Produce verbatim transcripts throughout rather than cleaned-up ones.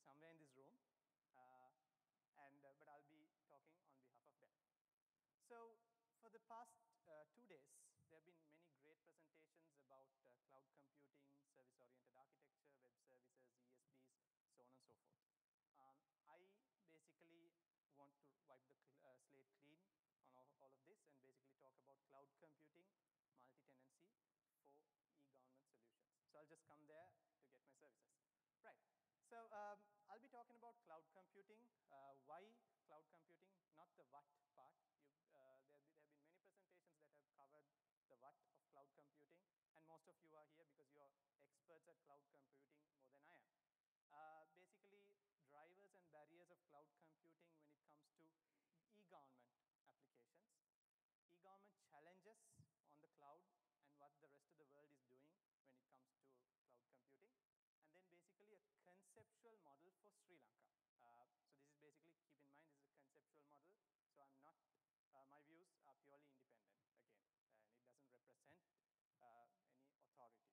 somewhere in this room, uh, and, uh, but I'll be talking on behalf of them. So for the past uh, two days, there have been many great presentations about uh, cloud computing, service-oriented architecture, web services, E S Bs, so on and so forth. Um, I basically want to wipe the cl uh, slate clean on all, all of this and basically talk about cloud computing, multi-tenancy for e-government solutions. So I'll just come there to get my services. Right. So um, I'll be talking about cloud computing. Uh, why cloud computing? Not the what part. Uh, there, there have been many presentations that have covered the what of cloud computing, and most of you are here because you're experts at cloud computing more than I am. Uh, basically, drivers and barriers of cloud computing when it comes to e-government applications, e-government challenges on the cloud, and what the rest of the world is doing when it comes to cloud computing, and then basically a conceptual model for Sri Lanka. Uh, so this is basically, keep in mind, this is a conceptual model, so I'm not, uh, my views are purely independent, again, and it doesn't represent uh, any authority.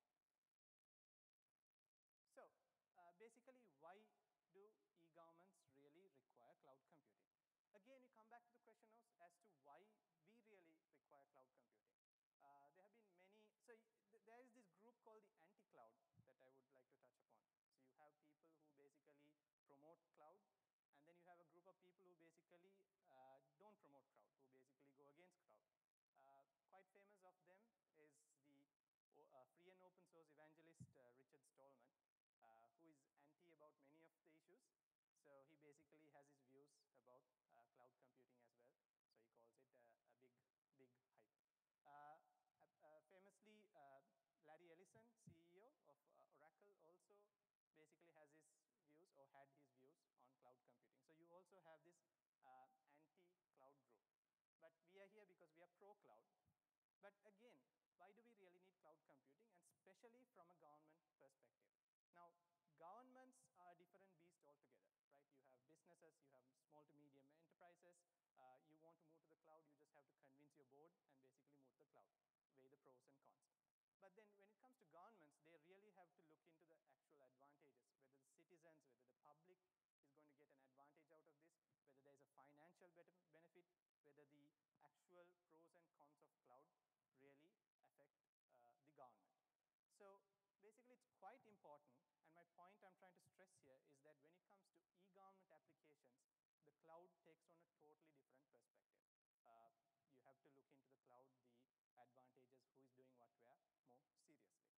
So uh, basically, why do e-governments really require cloud computing? Again, you come back to the question of as to why we really require cloud computing. Uh, there have been many, so th there is this group called the anti-cloud that I would like to touch upon. So you have people who basically promote cloud, and then you have a group of people who basically uh, don't promote cloud, who basically go against cloud. Uh, quite famous of them is the uh, free and open source evangelist uh, Richard Stallman, uh, who is anti about many of the issues. So he basically has his views about uh, cloud computing as well. So he calls it a, a big, big hype. Uh, uh, famously, uh, Larry Ellison, C E O of uh, Oracle, also basically has his views or had his views on cloud computing. So you also have this uh, anti-cloud group. But we are here because we are pro-cloud. But again, why do we really need cloud computing, and especially from a government perspective? Now, governments are a different beast altogether, right? You have businesses, you have small to medium enterprises. Uh, you want to move to the cloud, you just have to convince your board and basically move to the cloud, weigh the pros and cons. But then when it comes to governments, they really have to look into the actual advantages, whether the citizens, whether the public is going to get an advantage out of this, whether there's a financial benefit, whether the actual pros and cons of cloud really affect uh, the government. So basically, it's quite important, and my point I'm trying to stress here is that when it comes to e-government applications, the cloud takes on a totally different perspective. Uh, you have to look into the cloud, the advantages, who is doing what where, more seriously.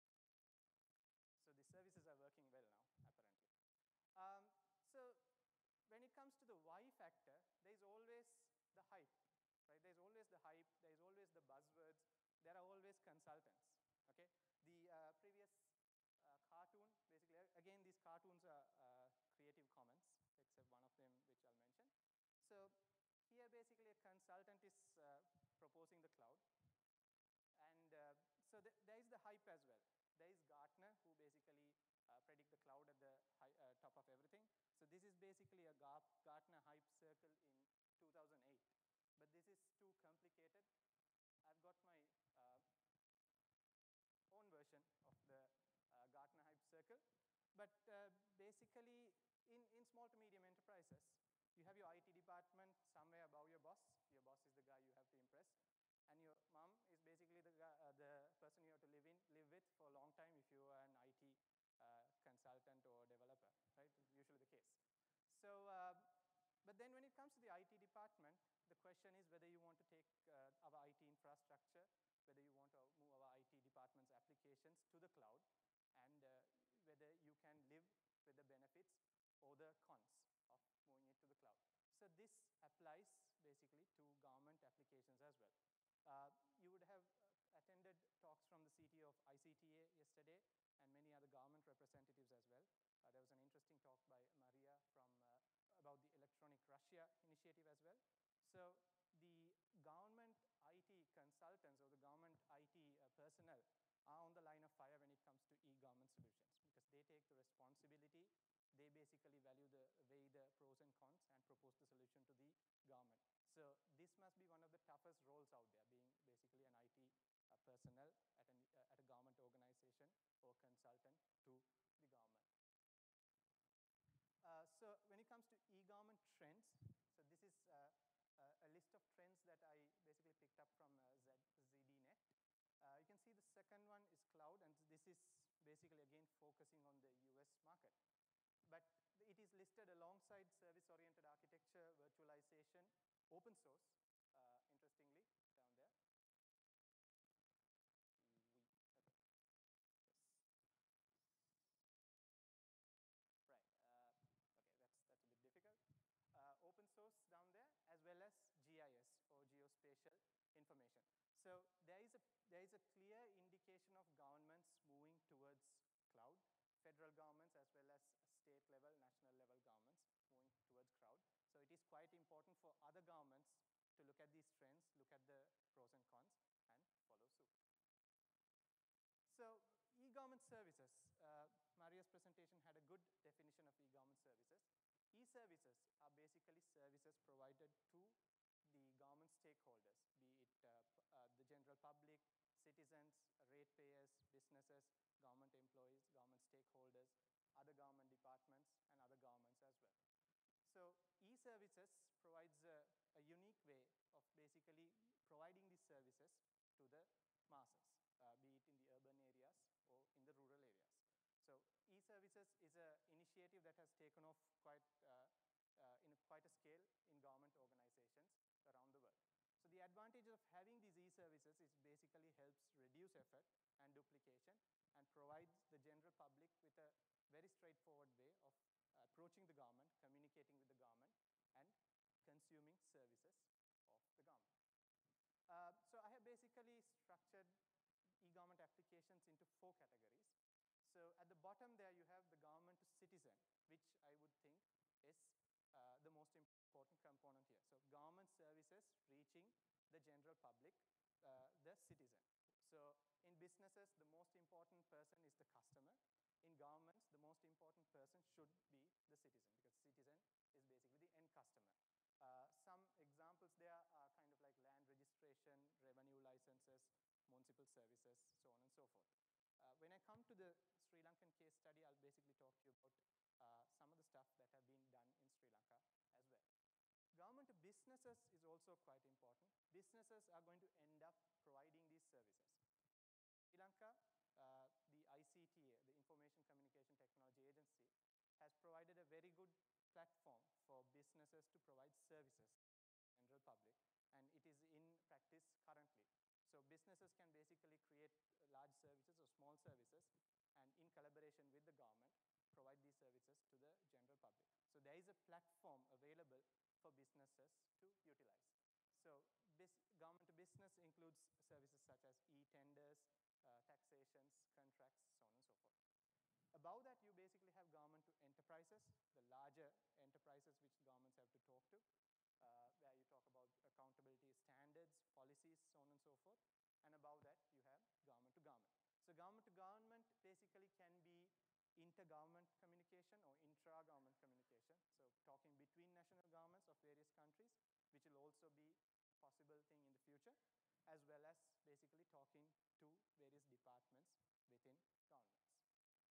So the services are working well now, apparently. Um, so when it comes to the why factor, there's always the hype, right? There's always the hype, there's always the buzzwords, there are always consultants, okay? The uh, previous uh, cartoon, basically, again, these cartoons are uh, Creative Commons, except one of them which I'll mention. So here, basically, a consultant is uh, proposing the cloud. And uh, so th there is the hype as well. There is Gartner, who basically uh, predict the cloud at the high, uh, top of everything. So this is basically a Gartner hype circle in two thousand eight. But this is too complicated. I've got my uh, own version of the uh, Gartner hype circle. But uh, basically, in, in small to medium enterprises, you have your I T department somewhere above your boss. Your boss is the guy you have to impress. And your mom is basically the, guy, uh, the person you have to live, in, live with for a long time if you are an I T uh, consultant or developer, right? It's usually the case. So, uh, but then when it comes to the I T department, the question is whether you want to take uh, our I T infrastructure, whether you want to move our I T department's applications to the cloud, and uh, whether you can live with the benefits or the cons of moving it to the cloud. So this applies basically to government applications as well. Uh, you would have attended talks from the C T O of I C T A yesterday and many other government representatives as well. Uh, there was an interesting talk by Maria from, uh, about the Electronic Russia initiative as well. So the government I T consultants or the government I T uh, personnel are on the line of fire when it comes to e-government solutions because they take the responsibility. They basically value the, weigh the pros and cons and propose the solution to the government. So this must be one of the toughest roles out there, being basically an I T uh, personnel at, an, uh, at a government organization or consultant to the government. picked up from uh, Z, ZDNet. Uh, you can see the second one is cloud, and this is basically again focusing on the U S market. But it is listed alongside service-oriented architecture, virtualization, open source, uh, interestingly, down there. We, okay, yes. Right, uh, okay, that's, that's a bit difficult. Uh, open source down there, as well as G I S, or geospatial information. So there is a, there is a clear indication of governments moving towards cloud, federal governments as well as state level, national level governments moving towards cloud. So it is quite important for other governments to look at these trends, look at the pros and cons, and follow suit. So e-government services, uh, Maria's presentation had a good definition of e-government services. E-services are basically services provided to the government stakeholders, be it uh, uh, the general public, citizens, ratepayers, businesses, government employees, government stakeholders, other government departments, and other governments as well. So e-services provides a, a unique way of basically providing these services to the masses, uh, be it in the urban areas or in the rural areas. So e-services is an initiative that has taken off quite, uh, uh, in a, quite a scale in government organizations around the world. So the advantage of having these e-services is basically helps reduce effort and duplication and provides the general public with a very straightforward way of approaching the government, communicating with the government, and consuming services of the government. Uh, so I have basically structured e-government applications into four categories. So at the bottom there you have the government to citizen, which I would think is uh, the most important component here. So government services reaching the general public, uh, the citizen. So in businesses, the most important person is the customer. In governments, the most important person should be the citizen, because citizen is basically the end customer. Uh, some examples there are kind of like land registration, revenue licenses, municipal services, so on and so forth. Uh, when I come to the Sri Lankan case study, I'll basically talk to you about uh, some of the stuff that have been done in Sri Lanka as well. Government to businesses is also quite important. Businesses are going to end up providing these services. Sri Lanka, uh, the I C T A, the Information Communication Technology Agency, has provided a very good platform for businesses to provide services to the general public, and it is in practice currently. So businesses can basically create large services or small services, and in collaboration with the government, provide these services to the general public. So there is a platform available for businesses to utilize. So government to business includes services such as e-tenders, uh, taxations, contracts, so on and so forth. Above that, you basically have government to enterprises, the larger enterprises which governments have to talk to, uh, where you talk about accountability standards, policies, so on and so forth. And above that, you have government to government. So government to government basically can be inter-government communication or intra-government communication. So talking between national governments of various countries, which will also be a possible thing in the future, as well as basically talking to various departments within governments.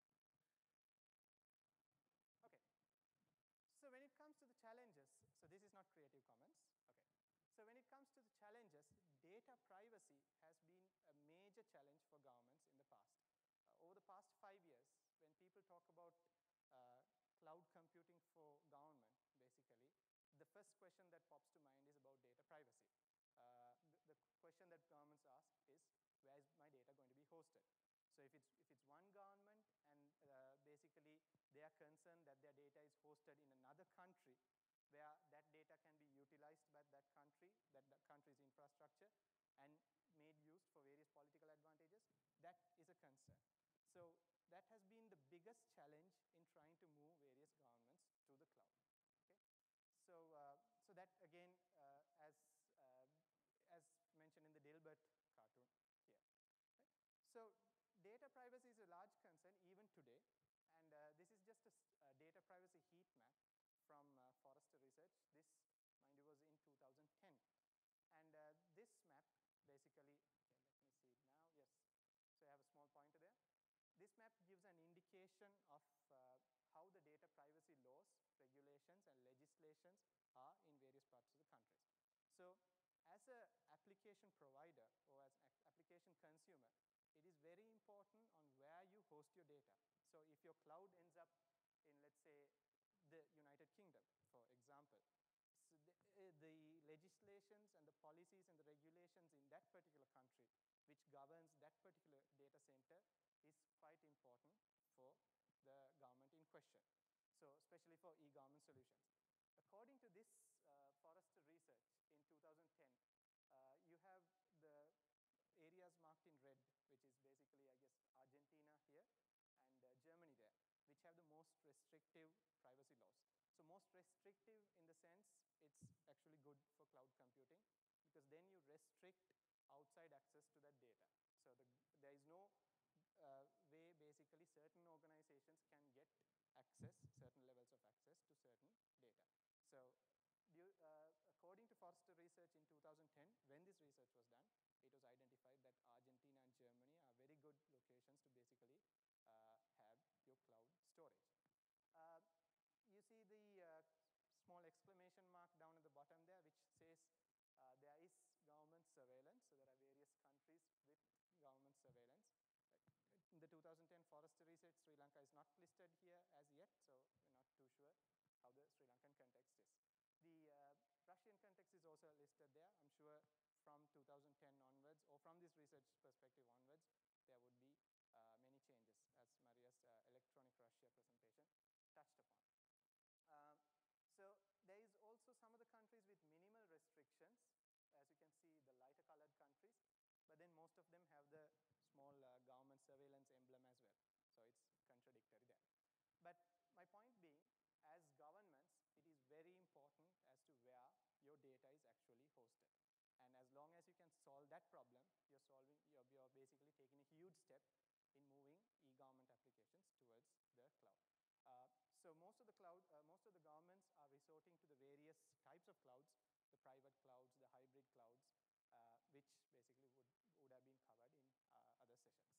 Okay. So when it comes to the challenges, so this is not Creative Commons. Okay. So when it comes to the challenges, data privacy has been a major challenge for governments in the past. Uh, over the past five years, when people talk about uh, cloud computing for government, basically, the first question that pops to mind is about data privacy. Uh, the, the question that governments ask is, where is my data going to be hosted? So if it's, if it's one government and uh, basically they are concerned that their data is hosted in another country, where that data can be utilized by that country, that, that country's infrastructure, and made used for various political advantages, that is a concern. So that has been the biggest challenge in trying to move various governments to the cloud. Okay? So, uh, so that again, uh, as, uh, as mentioned in the Dilbert cartoon here. Right? So data privacy is a large concern even today, and uh, this is just a, a data privacy heat map from uh, Forrester Research. This, mind you, was in two thousand ten. And uh, this map basically, okay, let me see it now, yes. So I have a small pointer there. This map gives an indication of uh, how the data privacy laws, regulations, and legislations are in various parts of the countries. So as an application provider or as an application consumer, it is very important on where you host your data. So if your cloud ends up in, let's say, the United Kingdom, for example, so the, uh, the legislations and the policies and the regulations in that particular country which governs that particular data center is quite important for the government in question. So especially for e-government solutions. According to this uh, Forrester research in two thousand ten, uh, you have the areas marked in red, which is basically, I guess, Argentina here and uh, Germany there, which have the most restrictive privacy laws. So most restrictive in the sense it's actually good for cloud computing because then you restrict outside access to that data. So the, there is no uh, way basically certain organizations can get access, certain levels of access to certain data. So due, uh, according to Forrester research in two thousand ten, when this research was done, it was identified that Argentina and Germany are very good locations to basically uh, have your cloud storage. Uh, you see the uh, small exclamation mark down at the bottom there, which says uh, there is government surveillance. So there are various countries with government surveillance. In the two thousand ten Forrester research, Sri Lanka is not listed here as yet, so we're not too sure how the Sri Lankan context is. The uh, Russian context is also listed there. I'm sure from two thousand ten onwards, or from this research perspective onwards, there would be uh, many changes, as Maria's uh, electronic Russia presentation touched upon. Um, so there is also some of the countries with minimal restrictions, as you can see the lighter colored countries, but then most of them have the small uh, government surveillance emblem as well. So it's contradictory there. But my point being, as governments, it is very important as to where your data is actually hosted. And as long as you can solve that problem, you're solving, you're, you're basically taking a huge step in moving e-government applications towards the cloud. Uh, so most of the cloud, uh, most of the governments are resorting to the various types of clouds, the private clouds, the hybrid clouds, uh, which basically would, would have been covered in uh, other sessions.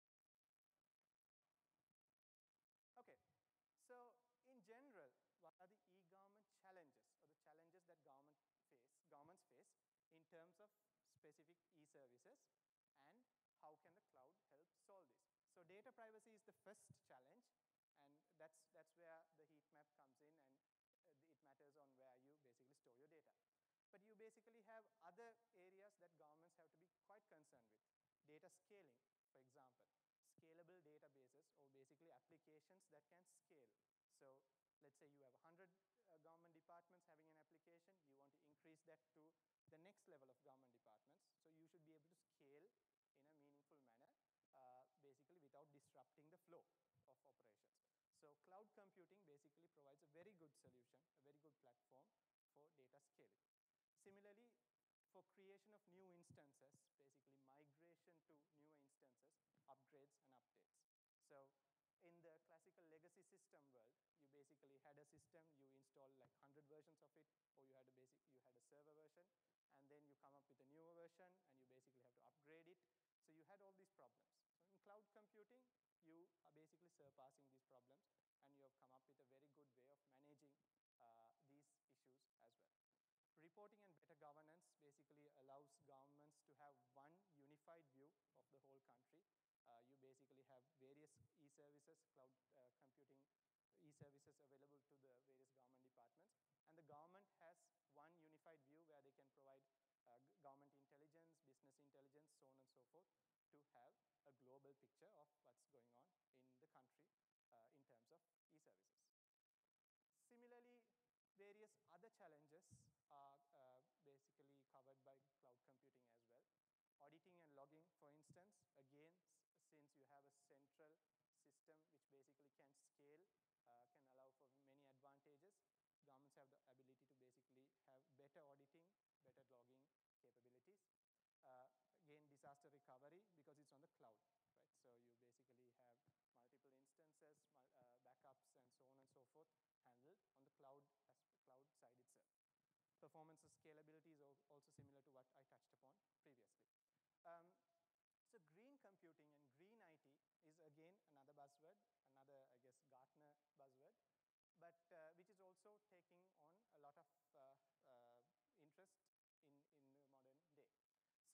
Okay, so in general, what are the e-government challenges or the challenges that government face, governments face in terms of specific e-services, and how can the cloud help solve this? So data privacy is the first challenge, and that's, that's where the heat map comes in, and uh, it matters on where you basically store your data. But you basically have other areas that governments have to be quite concerned with. Data scaling, for example. Scalable databases, or basically applications that can scale. So let's say you have one hundred uh, government departments having an application, you want to increase that to the next level of government departments. So you should be able to scale in a meaningful manner, uh, basically without disrupting the flow of operations. So cloud computing basically provides a very good solution, a very good platform for data scaling. Similarly, for creation of new instances, basically migration to newer instances, upgrades and updates. So in the classical legacy system world, you basically had a system, you install like one hundred versions of it, or you had a basic, you had a server version, and then you come up with a newer version, and you basically have to upgrade it. So you had all these problems. So in cloud computing, you are basically surpassing these problems, and you have come up with a very good way of managing uh, these issues as well. Reporting and better governance basically allows governments to have one unified view of the whole country. Uh, you basically have various e-services, cloud uh, computing e-services available to the various government departments. And the government has one unified view where they can provide uh, government intelligence, business intelligence, so on and so forth, to have a global picture of what's going on in the country uh, in terms of e-services. Similarly, various other challenges are uh, basically covered by cloud computing as well. Auditing and logging, for instance, again, since you have a central system which basically can scale, uh, can allow for many advantages, governments have the ability to basically have better auditing, better logging capabilities. Uh, again, disaster recovery, because it's on the cloud, right? So you basically have multiple instances, uh, backups, and so on and so forth handled on the cloud, as cloud side itself. Performance and scalability is also similar to what I touched upon previously. Um, so green computing and green I T is again another buzzword, another, I guess, Gartner buzzword, but uh, which is also taking on a lot of uh, uh, interest in, in the modern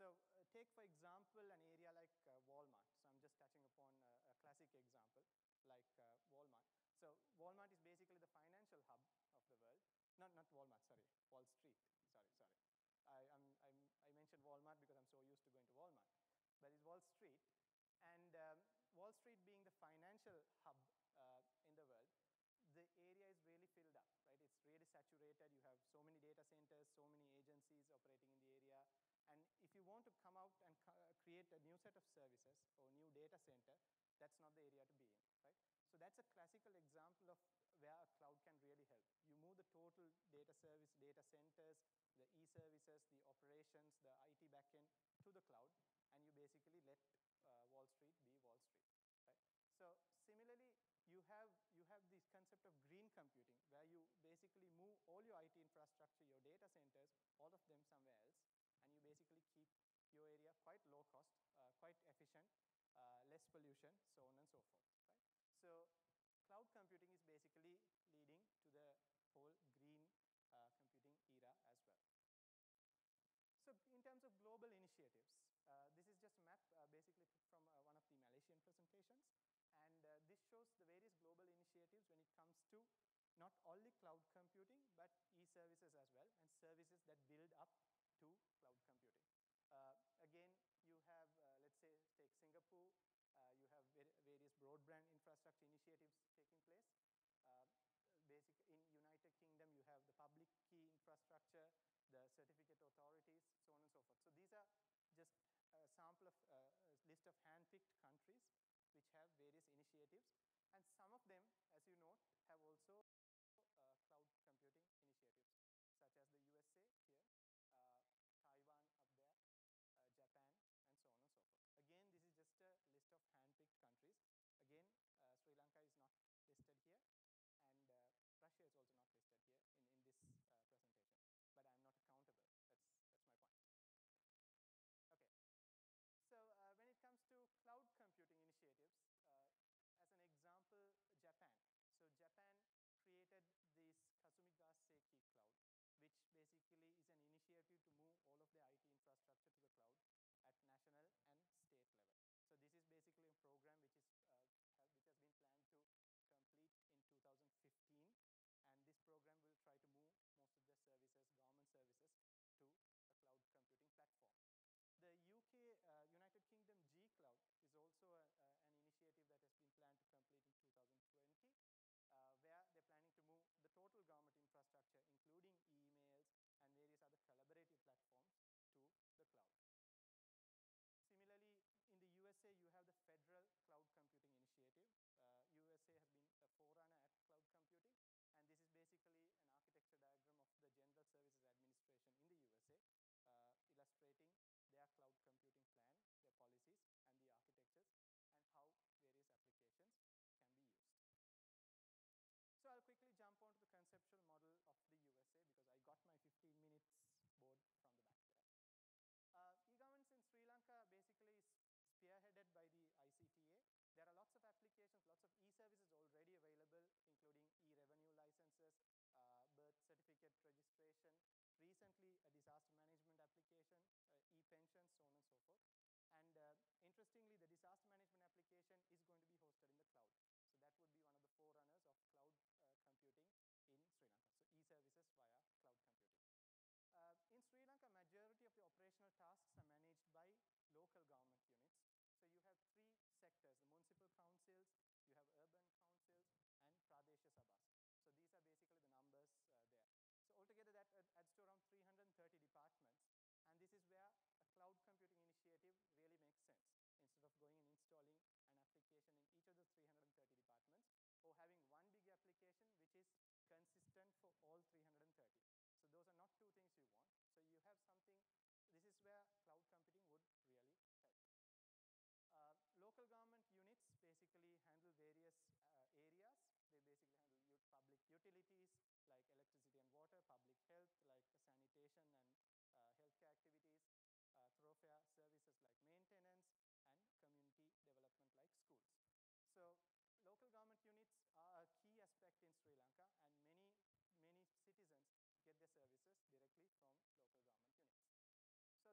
So uh, take, for example, an area like uh, Walmart. So I'm just touching upon a, a classic example like uh, Walmart. So Walmart is basically the financial hub of the world. Not, not Walmart, sorry, Wall Street. Sorry, sorry. I, I'm, I'm, I mentioned Walmart because I'm so used to going to Walmart. But it's Wall Street. And um, Wall Street being the financial hub uh, in the world, the area is really filled up, right? It's really saturated. You have so many data centers, so many agencies operating in the area. And if you want to come out and create a new set of services or new data center, that's not the area to be in, right? So that's a classical example of where a cloud can really help. You move the total data service, data centers, the e-services, the operations, the I T backend to the cloud, and you basically let uh, Wall Street be Wall Street, right? So similarly, you have, you have this concept of green computing, where you basically move all your I T infrastructure, your data centers, all of them somewhere else, and you basically keep your area quite low cost, uh, quite efficient, uh, less pollution, so on and so forth, right? So cloud computing is basically leading to the whole green uh, computing era as well. So in terms of global initiatives, uh, this is just a map uh, basically from uh, one of the Malaysian presentations. And uh, this shows the various global initiatives when it comes to not only cloud computing, but e-services as well, and services that build up to cloud computing. Uh, again, you have, uh, let's say, take Singapore. Uh, you have various broadband infrastructure initiatives taking place. Uh, basic, in United Kingdom, you have the public key infrastructure, the certificate authorities, so on and so forth. So these are just a sample of uh, a list of hand-picked countries which have various initiatives. And some of them, as you note, have also uh, cloud computing initiatives, such as the U S A here, uh, Taiwan up there, uh, Japan, and so on and so forth. Again, this is just a list of hand-picked countries. Again, uh, Sri Lanka is not listed here, and uh, Russia is also not listed here in, in this uh, presentation. But I'm not accountable. That's, that's my point. Okay. So uh, when it comes to cloud computing initiatives, uh, as an example, Japan. So Japan created this Kasumiga Seiki Cloud, which basically is an initiative to move all of the I T infrastructure to the cloud at national and state level. So this is basically a program which, is, uh, which has been planned to complete in two thousand fifteen. And this program will try to move most of the services, government services, to a cloud computing platform. The U K, uh, United Kingdom G Cloud is also a, uh, an initiative that has been planned to complete in two thousand twenty, uh, where they're planning to move the total government infrastructure, including emails and various other collaborative platforms, to the cloud. Similarly, in the U S A, you have the Federal Cloud Computing Initiative. Uh, U S A has been a forerunner at cloud computing, and this is basically an architecture diagram of the General Services Administration in the U S A, uh, illustrating their cloud computing plan, their policies, and the architectures, and how various applications can be used. So I'll quickly jump onto the conceptual model of the U S A, because I got my fifteen minutes board from the back there. Uh, e-governance in Sri Lanka basically is spearheaded by the I C T A. There are lots of applications, lots of e-services already available, including e-revenue licenses, uh, birth certificate registration, recently a disaster management application, uh, e-pensions, so on and so forth. And uh, interestingly, the disaster management application is going to be hosted in the cloud. So that would be one of the forerunners of cloud uh, computing in Sri Lanka. So e-services via cloud computing. Uh, in Sri Lanka, majority of the operational tasks are managed by local government units. So you have three sectors, the municipal councils, you have urban councils, and Pradesha Sabhas. So these are basically the numbers uh, there. So altogether that adds to around three hundred thirty departments. And this is where a cloud computing initiative really makes sense. Instead of going and installing an application in each of the three hundred thirty departments, or having one big application which is consistent for all three hundred thirty. So those are not two things you want. So you have something, this is where cloud computing would really help. Uh, local government units basically handle various uh, areas. They basically handle public utilities like electricity and water, public health like sanitation and uh, healthcare activities, uh, thoroughfare services like maintenance, and community development like schools. So local government units are a key aspect in Sri Lanka, and many, many citizens get their services directly from local government units. So the objective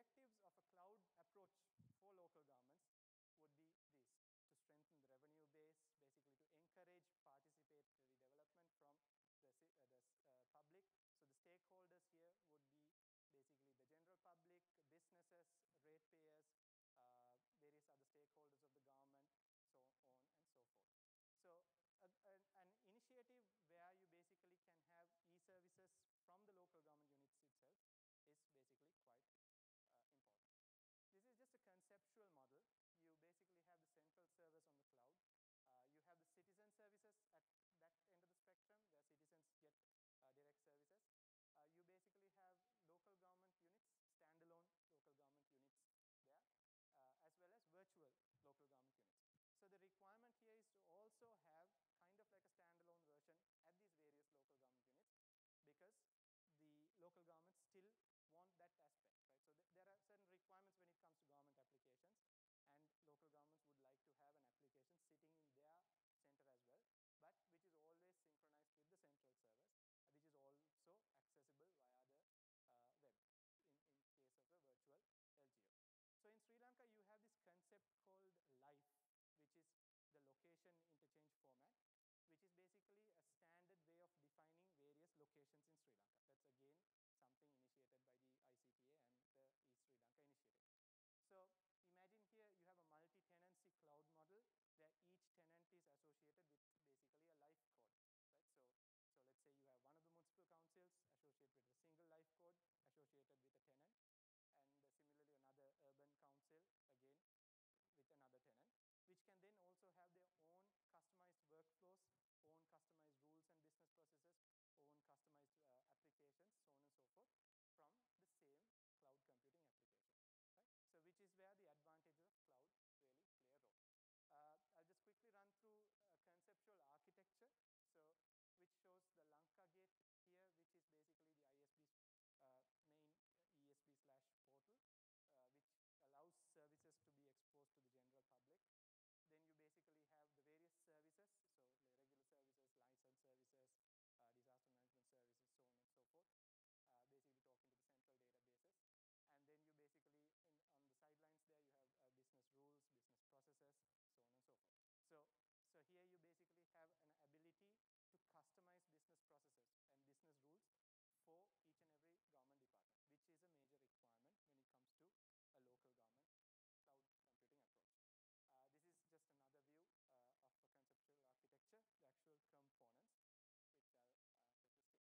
objectives of a cloud approach for local governments would be these: to strengthen the revenue base, basically to encourage participatory development from the, uh, the uh, public. So the stakeholders here would be basically the general public, businesses, ratepayers, uh, various other stakeholders of the government, so on and so forth. So uh, an, an initiative where you basically can have e-services from the local government units itself is basically quite uh, important. This is just a conceptual model. You basically have the central service on the cloud. Uh, you have the citizen services at that end of the spectrum, where citizens get uh, direct services. Uh, you basically have local government units, standalone local government units there, uh, as well as virtual local government units. So the requirement here is to also have kind of like a standalone version at these various local government units, because the local governments still want that aspect, right? So th there are certain requirements when it comes to government applications, and local governments would like to have an application sitting in their center as well, but which is always synchronized with the central service, which is also accessible via the uh, web in, in case of a virtual L G O. So in Sri Lanka, you have this concept called LIFE, which is the location interchange format, which is basically a standard way of defining various locations in Sri Lanka. That's again something initiated by the I C T A and the East Sri Lanka initiative. So imagine here you have a multi-tenancy cloud model where each tenant is associated with basically a life code, right? So, so let's say you have one of the municipal councils associated with a single life code associated with a tenant, and uh, similarly another urban council again with another tenant, which can then also have their own customized workflows, own customized rules and business processes, own customized uh, applications, so on and so forth, from the same cloud computing application, right? So which is where the advantages of cloud really play a role. Uh, I'll just quickly run through a conceptual architecture, so which shows the Lanka Gate here, which is basically the I S B's uh, main E S B slash portal, uh, which allows services to be exposed to the general public. Then you basically have the various services, so regular services, license services, uh, disaster management services, so on and so forth, uh, basically talking to the central databases. And then you basically, in, on the sidelines there, you have uh, business rules, business processes, so on and so forth. So, so here you basically have an ability to customize business processes and business rules for each and every government department, which is a major requirement when it comes to a local government cloud computing approach. Uh, this is just another view uh, of a conceptual architecture, the actual components, which I'll uh, quickly skip.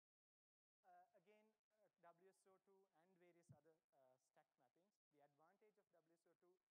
Uh, again, uh, W S O two and various other uh, stack mappings. The advantage of W S O two